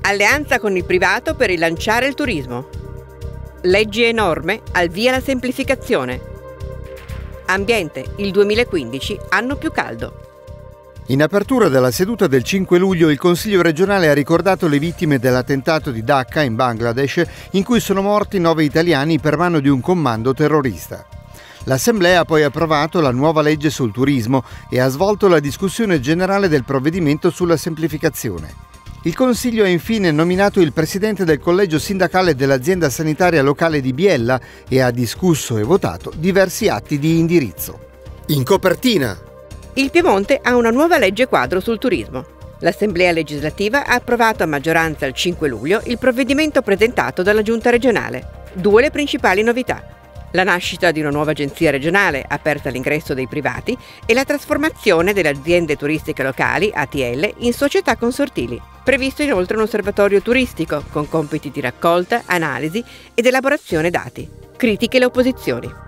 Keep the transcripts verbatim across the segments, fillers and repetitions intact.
Alleanza con il privato per rilanciare il turismo. Leggi e norme, al via la semplificazione. Ambiente, il duemilaquindici, anno più caldo. In apertura della seduta del cinque luglio il Consiglio regionale ha ricordato le vittime dell'attentato di Dhaka in Bangladesh, in cui sono morti nove italiani per mano di un commando terrorista. L'Assemblea ha poi approvato la nuova legge sul turismo e ha svolto la discussione generale del provvedimento sulla semplificazione. Il Consiglio ha infine nominato il presidente del collegio sindacale dell'azienda sanitaria locale di Biella e ha discusso e votato diversi atti di indirizzo. In copertina. Il Piemonte ha una nuova legge quadro sul turismo. L'Assemblea legislativa ha approvato a maggioranza il cinque luglio il provvedimento presentato dalla Giunta regionale. Due le principali novità: la nascita di una nuova agenzia regionale aperta all'ingresso dei privati e la trasformazione delle aziende turistiche locali, A T L, in società consortili. Previsto inoltre un osservatorio turistico con compiti di raccolta, analisi ed elaborazione dati. Critiche le opposizioni.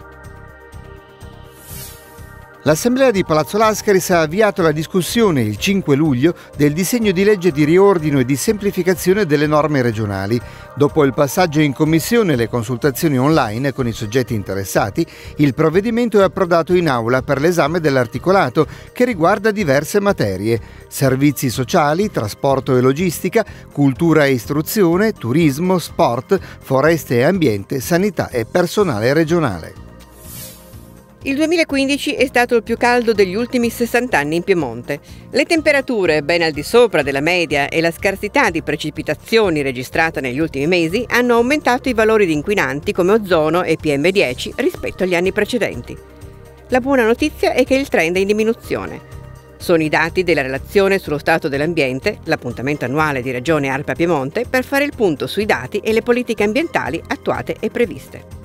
L'Assemblea di Palazzo Lascaris ha avviato la discussione il cinque luglio del disegno di legge di riordino e di semplificazione delle norme regionali. Dopo il passaggio in commissione e le consultazioni online con i soggetti interessati, il provvedimento è approdato in aula per l'esame dell'articolato che riguarda diverse materie: servizi sociali, trasporto e logistica, cultura e istruzione, turismo, sport, foreste e ambiente, sanità e personale regionale. Il duemilaquindici è stato il più caldo degli ultimi sessanta anni in Piemonte. Le temperature, ben al di sopra della media, e la scarsità di precipitazioni registrata negli ultimi mesi hanno aumentato i valori di inquinanti come ozono e P M dieci rispetto agli anni precedenti. La buona notizia è che il trend è in diminuzione. Sono i dati della relazione sullo stato dell'ambiente, l'appuntamento annuale di Regione ARPA Piemonte, per fare il punto sui dati e le politiche ambientali attuate e previste.